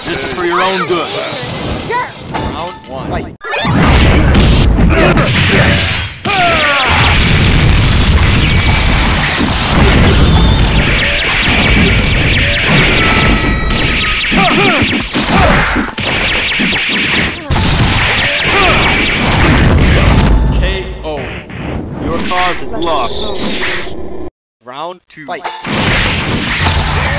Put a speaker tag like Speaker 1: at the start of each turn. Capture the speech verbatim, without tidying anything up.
Speaker 1: This is for your own good.
Speaker 2: Round one. Fight. K O.
Speaker 1: Your cause is lost.
Speaker 2: Round two. Fight.